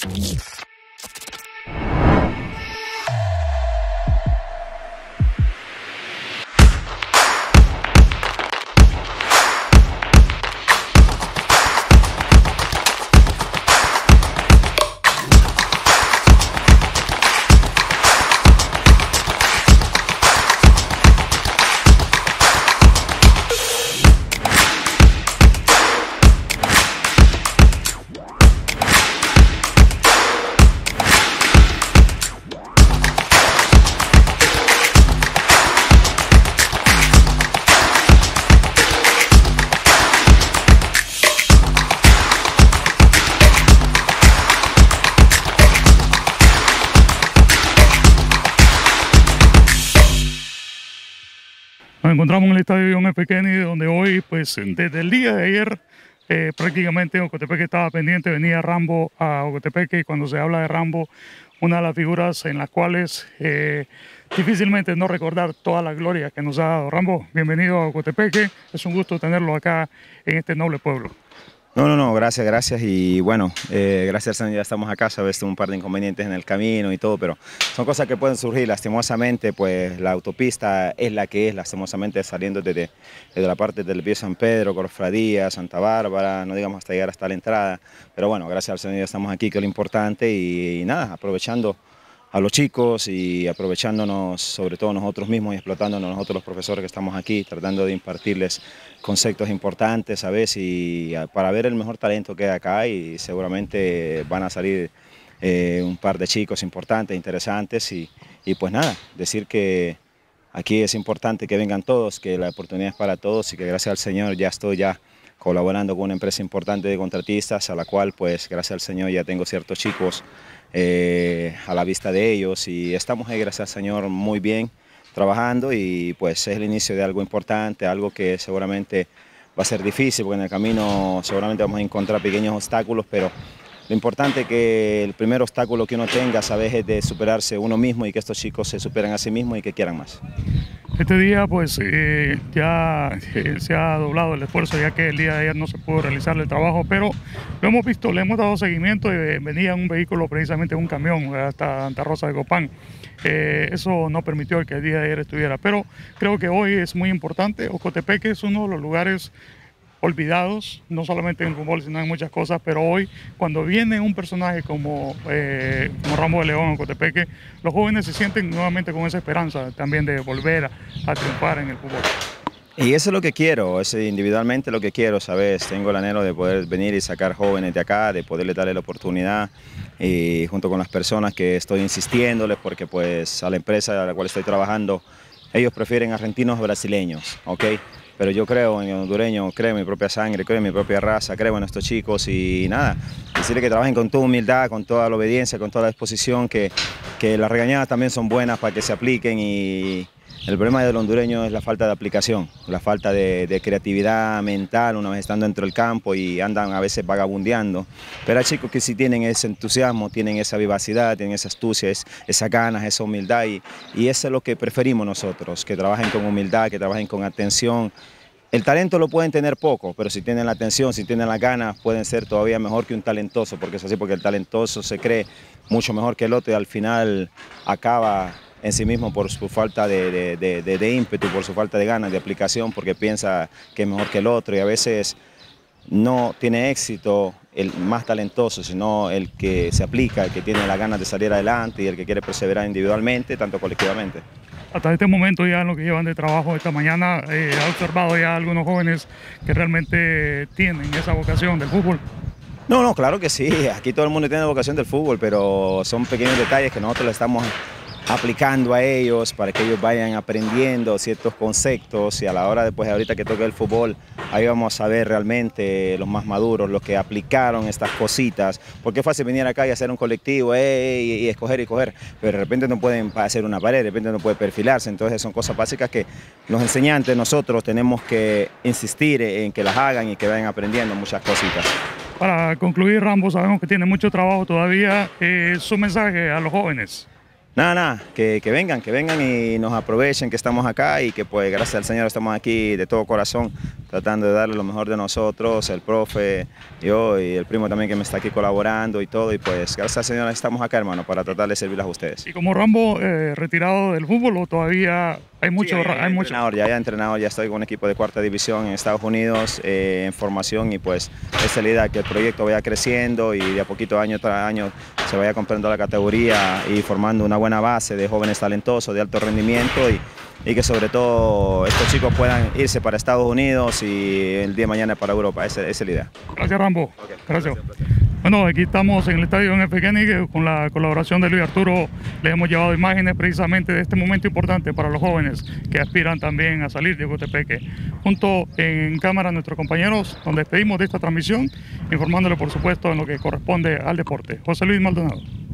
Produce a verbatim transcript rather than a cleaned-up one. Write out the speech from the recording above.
Nos encontramos en el estadio John F. Kennedy, donde hoy, pues desde el día de ayer, eh, prácticamente Ocotepeque estaba pendiente, venía Rambo a Ocotepeque, y cuando se habla de Rambo, una de las figuras en las cuales eh, difícilmente no recordar toda la gloria que nos ha dado. Rambo, bienvenido a Ocotepeque, es un gusto tenerlo acá en este noble pueblo. No, no, no, gracias, gracias y bueno, eh, gracias al Señor ya estamos acá, sabes, un par de inconvenientes en el camino y todo, pero son cosas que pueden surgir, lastimosamente, pues la autopista es la que es, lastimosamente saliendo desde, desde la parte del Pío San Pedro, Cofradía, Santa Bárbara, no digamos hasta llegar hasta la entrada, pero bueno, gracias al Señor ya estamos aquí, que es lo importante y, y nada, aprovechando a los chicos y aprovechándonos sobre todo nosotros mismos y explotándonos nosotros los profesores que estamos aquí, tratando de impartirles conceptos importantes, ¿sabes? Y para ver el mejor talento que hay acá y seguramente van a salir eh, un par de chicos importantes, interesantes y, y pues nada, decir que aquí es importante que vengan todos, que la oportunidad es para todos y que gracias al Señor ya estoy ya colaborando con una empresa importante de contratistas a la cual pues gracias al Señor ya tengo ciertos chicos Eh, a la vista de ellos y estamos ahí, gracias al Señor, muy bien trabajando y pues es el inicio de algo importante, algo que seguramente va a ser difícil porque en el camino seguramente vamos a encontrar pequeños obstáculos, pero lo importante es que el primer obstáculo que uno tenga, sabes, es de superarse uno mismo y que estos chicos se superen a sí mismos y que quieran más. Este día pues eh, ya eh, se ha doblado el esfuerzo, ya que el día de ayer no se pudo realizar el trabajo, pero lo hemos visto, le hemos dado seguimiento y venía un vehículo, precisamente un camión, hasta Santa Rosa de Copán. Eh, eso no permitió que el día de ayer estuviera, pero creo que hoy es muy importante. Ocotepeque es uno de los lugares olvidados, no solamente en el fútbol, sino en muchas cosas, pero hoy, cuando viene un personaje como, eh, como Rambo de León en Ocotepeque, los jóvenes se sienten nuevamente con esa esperanza también de volver a, a triunfar en el fútbol. Y eso es lo que quiero, es individualmente lo que quiero, ¿sabes? Tengo el anhelo de poder venir y sacar jóvenes de acá, de poderles darle la oportunidad y junto con las personas que estoy insistiéndoles, porque pues a la empresa a la cual estoy trabajando, ellos prefieren argentinos o brasileños, ¿ok? Pero yo creo en el hondureño, creo en mi propia sangre, creo en mi propia raza, creo en estos chicos y nada, decirles que trabajen con toda humildad, con toda la obediencia, con toda la disposición, que, que las regañadas también son buenas para que se apliquen y el problema del hondureño es la falta de aplicación, la falta de, de creatividad mental una vez estando dentro del campo y andan a veces vagabundeando, pero hay chicos que sí tienen ese entusiasmo, tienen esa vivacidad, tienen esa astucia, es, esas ganas, esa humildad y, y eso es lo que preferimos nosotros, que trabajen con humildad, que trabajen con atención. El talento lo pueden tener poco, pero si tienen la atención, si tienen las ganas, pueden ser todavía mejor que un talentoso, porque es así, porque el talentoso se cree mucho mejor que el otro y al final acaba en sí mismo por su falta de, de, de, de, de ímpetu, por su falta de ganas, de aplicación, porque piensa que es mejor que el otro y a veces no tiene éxito el más talentoso, sino el que se aplica, el que tiene las ganas de salir adelante y el que quiere perseverar individualmente, tanto colectivamente. Hasta este momento ya en lo que llevan de trabajo esta mañana, eh, ¿ha observado ya algunos jóvenes que realmente tienen esa vocación del fútbol? No, no, claro que sí, aquí todo el mundo tiene vocación del fútbol, pero son pequeños detalles que nosotros le estamos aplicando a ellos para que ellos vayan aprendiendo ciertos conceptos y a la hora después, ahorita que toque el fútbol, ahí vamos a ver realmente los más maduros, los que aplicaron estas cositas, porque es fácil venir acá y hacer un colectivo eh, y, y escoger y coger, pero de repente no pueden hacer una pared, de repente no puede perfilarse, entonces son cosas básicas que los enseñantes nosotros tenemos que insistir en que las hagan y que vayan aprendiendo muchas cositas. Para concluir, Rambo, sabemos que tiene mucho trabajo todavía, eh, su mensaje a los jóvenes. Nada, nada, que, que vengan, que vengan y nos aprovechen que estamos acá y que pues gracias al Señor estamos aquí de todo corazón tratando de darle lo mejor de nosotros, el profe, yo y el primo también que me está aquí colaborando y todo, y pues gracias al Señor estamos acá, hermano, para tratar de servirles a ustedes. Y como Rambo, eh, retirado del fútbol, ¿o todavía hay mucho? Sí, ya, ya, hay mucho... entrenador, ya, ya entrenador, ya estoy con un equipo de cuarta división en Estados Unidos, eh, en formación, y pues esa es la idea, que el proyecto vaya creciendo y de a poquito, año tras año, se vaya comprando la categoría y formando una buena base de jóvenes talentosos, de alto rendimiento, y, y que sobre todo estos chicos puedan irse para Estados Unidos y el día de mañana para Europa. Esa, esa es la idea. Gracias, Rambo. Okay, gracias. gracias. Bueno, aquí estamos en el estadio en F. Kennedy con la colaboración de Luis Arturo. Le hemos llevado imágenes precisamente de este momento importante para los jóvenes que aspiran también a salir de Ocotepeque. Junto en cámara nuestros compañeros, nos despedimos de esta transmisión, informándole por supuesto en lo que corresponde al deporte. José Luis Maldonado.